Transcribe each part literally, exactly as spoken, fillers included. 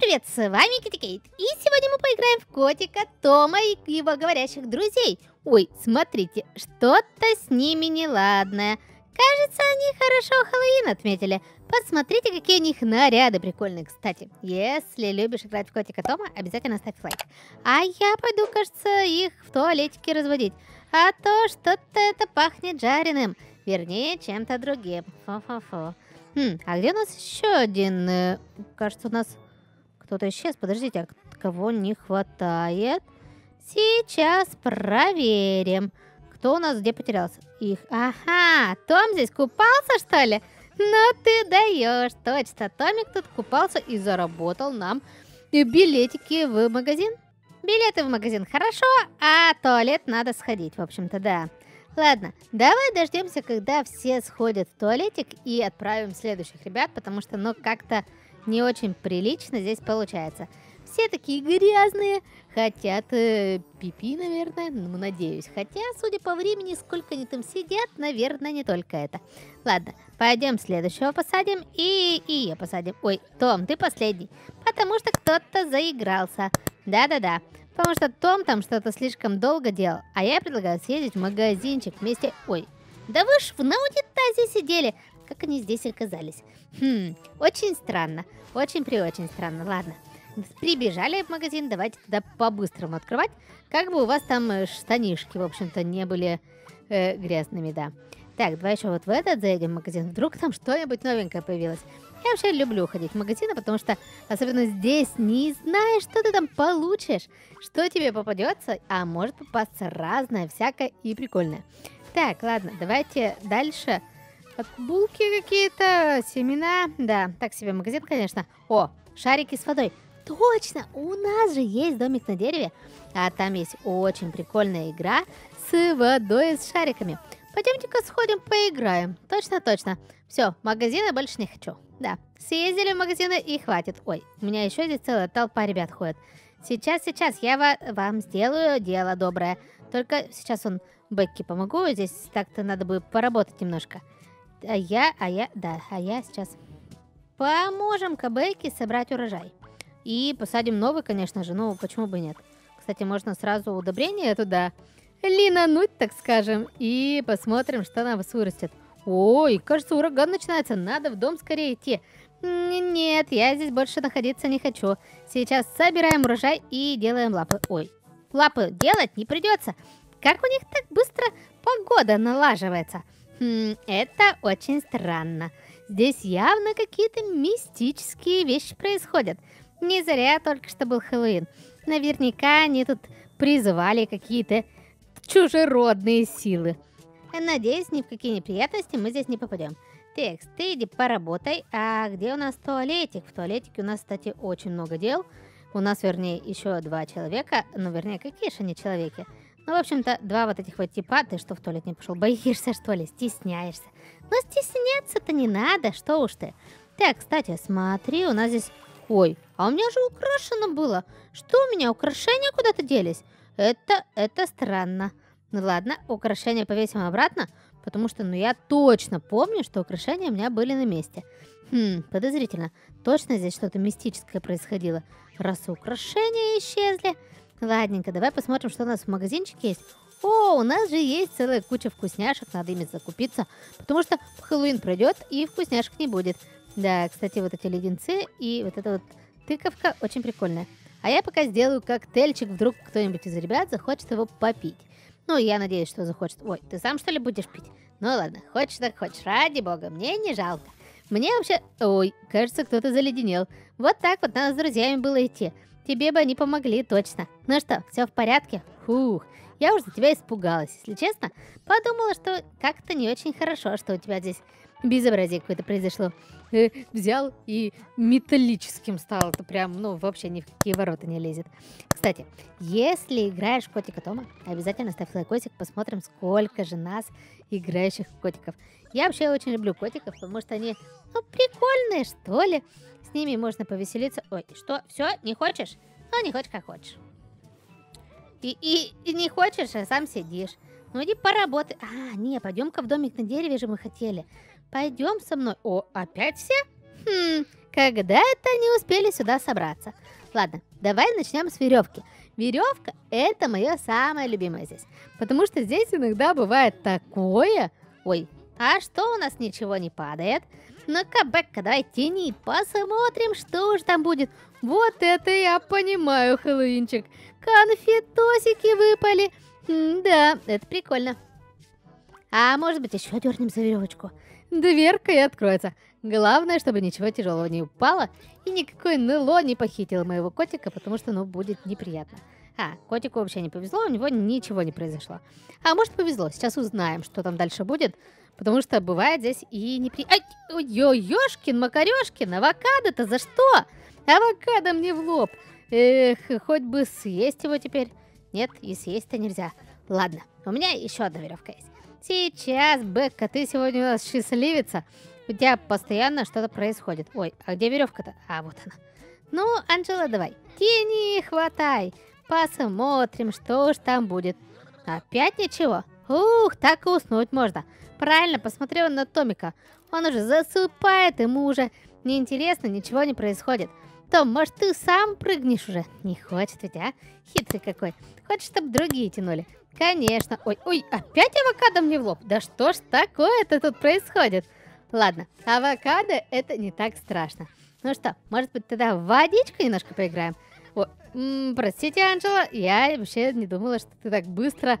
привет, с вами Китти Кейт. И сегодня мы поиграем в котика Тома и его говорящих друзей. Ой, смотрите, что-то с ними неладное. Кажется, они хорошо Хэллоуин отметили. Посмотрите, какие у них наряды прикольные. Кстати, если любишь играть в котика Тома, обязательно ставь лайк. А я пойду, кажется, их в туалетике разводить. А то что-то это пахнет жареным. Вернее, чем-то другим. Фу-фу-фу. Хм, а где у нас еще один? Э, кажется, у нас кто-то исчез. Подождите, а кого не хватает? Сейчас проверим. Кто у нас где потерялся? Их. Ага, Том здесь купался, что ли? Ну ты даешь. Точно, Томик тут купался и заработал нам билетики в магазин. Билеты в магазин хорошо, а туалет надо сходить, в общем-то, да. Ладно, давай дождемся, когда все сходят в туалетик и отправим следующих ребят, потому что, ну, как-то не очень прилично здесь получается. Все такие грязные, хотят э, пипи, наверное, ну, надеюсь. Хотя, судя по времени, сколько они там сидят, наверное, не только это. Ладно, пойдем следующего посадим и, и ее посадим. Ой, Том, ты последний, потому что кто-то заигрался. Да-да-да. Потому что Том там что-то слишком долго делал. А я предлагаю съездить в магазинчик вместе... Ой, да вы ж на унитазе сидели. Как они здесь оказались? Хм, очень странно. Очень-преочень странно. Ладно, прибежали в магазин. Давайте тогда по-быстрому открывать. Как бы у вас там штанишки, в общем-то, не были э, грязными, да. Так, давай еще вот в этот заедем в магазин. Вдруг там что-нибудь новенькое появилось. Я вообще люблю ходить в магазины, потому что, особенно здесь, не знаешь, что ты там получишь, что тебе попадется, а может попасться разное, всякое и прикольное. Так, ладно, давайте дальше. Булки какие-то, семена, да, так себе магазин, конечно. О, шарики с водой. Точно, у нас же есть домик на дереве, а там есть очень прикольная игра с водой и с шариками. Пойдемте-ка сходим, поиграем. Точно-точно. Все, магазина больше не хочу. Да, съездили в магазины и хватит. Ой, у меня еще здесь целая толпа ребят ходит. Сейчас, сейчас, я ва- вам сделаю дело доброе. Только сейчас он Бекки помогу. Здесь так-то надо бы поработать немножко. А я, а я, да, а я сейчас поможем-ка Бекки собрать урожай. И посадим новый, конечно же, ну почему бы нет. Кстати, можно сразу удобрение туда линануть, так скажем, и посмотрим, что на вас вырастет. Ой, кажется, ураган начинается, надо в дом скорее идти. Нет, я здесь больше находиться не хочу. Сейчас собираем урожай и делаем лапы. Ой, лапы делать не придется. Как у них так быстро погода налаживается? Хм, это очень странно. Здесь явно какие-то мистические вещи происходят. Не зря только что был Хэллоуин. Наверняка они тут призывали какие-то чужеродные силы. Надеюсь, ни в какие неприятности мы здесь не попадем. Текс, ты иди поработай. А где у нас туалетик? В туалетике у нас, кстати, очень много дел. У нас, вернее, еще два человека. Ну, вернее, какие же они человеки? Ну, в общем-то, два вот этих вот типа. Ты что, в туалет не пошел? Боишься, что ли? Стесняешься? Ну, стесняться-то не надо, что уж ты. Так, кстати, смотри, у нас здесь... Ой, а у меня же украшено было. Что у меня, украшения куда-то делись? Это, это странно. Ну ладно, украшения повесим обратно, потому что, ну, я точно помню, что украшения у меня были на месте. Хм, подозрительно. Точно здесь что-то мистическое происходило. Раз украшения исчезли. Ладненько, давай посмотрим, что у нас в магазинчике есть. О, у нас же есть целая куча вкусняшек, надо ими закупиться, потому что Хэллоуин пройдет и вкусняшек не будет. Да, кстати, вот эти леденцы и вот эта вот тыковка очень прикольная. А я пока сделаю коктейльчик, вдруг кто-нибудь из ребят захочет его попить. Ну, я надеюсь, что захочет. Ой, ты сам, что ли, будешь пить? Ну, ладно, хочешь так хочешь. Ради бога, мне не жалко. Мне вообще... Ой, кажется, кто-то заледенел. Вот так вот надо с друзьями было идти. Тебе бы они помогли, точно. Ну что, все в порядке? Фух, я уже за тебя испугалась, если честно. Подумала, что как-то не очень хорошо, что у тебя здесь безобразие какое-то произошло. Э, взял и металлическим стал. Это прям, ну, вообще ни в какие ворота не лезет. Кстати, если играешь в котика Тома, обязательно ставь лайкосик, посмотрим, сколько же нас играющих котиков. Я вообще очень люблю котиков, потому что они, ну, прикольные, что ли. С ними можно повеселиться. Ой, что, все, не хочешь? Ну, не хочешь, как хочешь. И, и, и не хочешь, а сам сидишь. Ну, иди поработай. А, не, пойдем-ка в домик на дереве же мы хотели. Пойдем со мной. О, опять все? Хм, когда это они успели сюда собраться? Ладно, давай начнем с веревки. Веревка — это мое самое любимое здесь. Потому что здесь иногда бывает такое... Ой, а что у нас ничего не падает? Ну-ка, Бекка, давай тяни, посмотрим, что же там будет. Вот это я понимаю, Хэллоуинчик. Конфетосики выпали. М да, это прикольно. А может быть, еще дернем за веревочку? Дверка и откроется. Главное, чтобы ничего тяжелого не упало и никакой НЛО не похитил моего котика, потому что, ну, будет неприятно. А, котику вообще не повезло, у него ничего не произошло. А может, повезло, сейчас узнаем, что там дальше будет, потому что бывает здесь и неприятно. Ой, ёшкин, макарёшкин, авокадо-то за что? Авокадо мне в лоб. Эх, хоть бы съесть его теперь. Нет, и съесть-то нельзя. Ладно, у меня еще одна веревка есть. Сейчас, Бекка, ты сегодня у нас счастливица. У тебя постоянно что-то происходит. Ой, а где веревка-то? А, вот она. Ну, Анжела, давай. Тяни, хватай. Посмотрим, что ж там будет. Опять ничего? Ух, так и уснуть можно. Правильно, посмотрел на Томика. Он уже засыпает, ему уже неинтересно, ничего не происходит. Том, может, ты сам прыгнешь уже? Не хочет ведь, а? Хитрый какой. Хочешь, чтобы другие тянули? Конечно. Ой, ой, опять авокадо мне в лоб. Да что ж такое-то тут происходит? Ладно, авокадо это не так страшно. Ну что, может быть, тогда в водичку немножко поиграем? О, м, простите, Анжела, я вообще не думала, что ты так быстро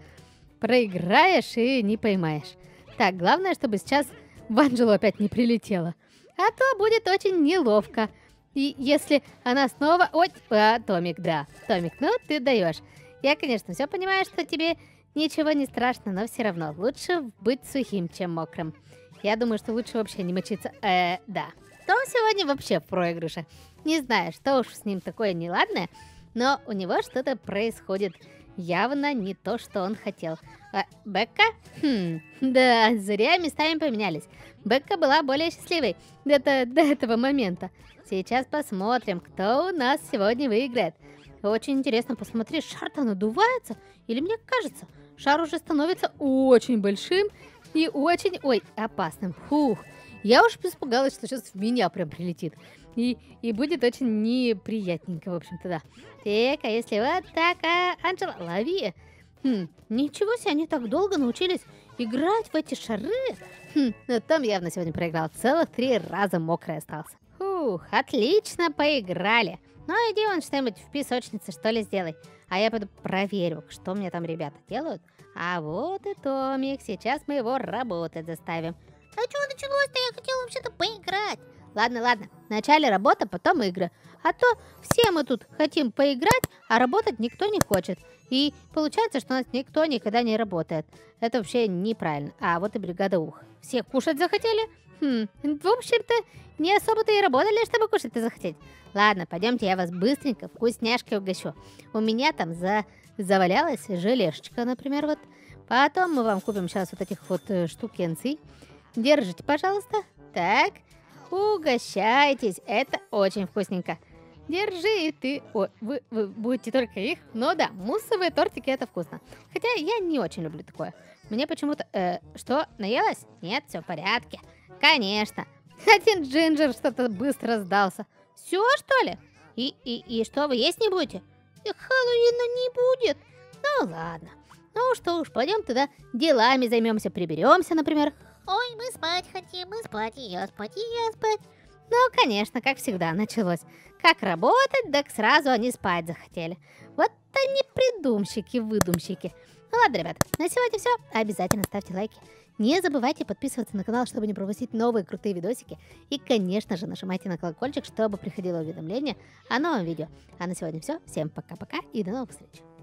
проиграешь и не поймаешь. Так, главное, чтобы сейчас в Анжелу опять не прилетело. А то будет очень неловко. И если она снова... Ой, а, Томик, да. Томик, ну ты даешь. Я, конечно, все понимаю, что тебе ничего не страшно, но все равно лучше быть сухим, чем мокрым. Я думаю, что лучше вообще не мочиться. Э, да. Том сегодня вообще в проигрыше. Не знаю, что уж с ним такое неладное, но у него что-то происходит. Явно не то, что он хотел. А, Бекка? Хм, да, зря местами поменялись. Бекка была более счастливой до, до этого момента. Сейчас посмотрим, кто у нас сегодня выиграет. Очень интересно, посмотри, шар-то надувается? Или мне кажется, шар уже становится очень большим и очень, ой, опасным. Фух, я уж испугалась, что сейчас в меня прям прилетит. И, и будет очень неприятненько, в общем-то, да. Так, а если вот так, а, Анжела, лови. Хм, ничего себе, они так долго научились играть в эти шары. Хм, но Том явно сегодня проиграл. Целых три раза мокрый остался. Фух, отлично поиграли. Ну, иди вон что-нибудь в песочнице, что ли, сделай. А я пойду проверю, что мне там ребята делают. А вот и Томик. Сейчас мы его работать заставим. А что началось-то? Я хотела вообще-то поиграть. Ладно, ладно. Вначале работа, потом игры. А то все мы тут хотим поиграть, а работать никто не хочет. И получается, что у нас никто никогда не работает. Это вообще неправильно. А вот и бригада ух. Все кушать захотели? Хм, в общем-то, не особо-то и работали, чтобы кушать-то захотеть. Ладно, пойдемте, я вас быстренько вкусняшкой угощу. У меня там за... завалялась желешечка, например, вот. Потом мы вам купим сейчас вот этих вот э, штукенций. Держите, пожалуйста. Так, угощайтесь, это очень вкусненько. Держи и ты. О, вы, вы будете только их. Но да, муссовые тортики это вкусно. Хотя я не очень люблю такое. Мне почему-то... Э, что, наелась? Нет, все в порядке. Конечно. Один Джинджер что-то быстро сдался. Все, что ли? И, и, и что, вы есть не будете? Хэллоуина не будет. Ну ладно. Ну что уж, пойдем туда делами займемся, приберемся, например. Ой, мы спать хотим, мы спать, и я спать, и я спать. Ну, конечно, как всегда началось. Как работать, так сразу они спать захотели. Вот они придумщики, выдумщики. Ну ладно, ребят, на сегодня все. Обязательно ставьте лайки. Не забывайте подписываться на канал, чтобы не пропустить новые крутые видосики. И, конечно же, нажимайте на колокольчик, чтобы приходило уведомление о новом видео. А на сегодня все. Всем пока-пока и до новых встреч.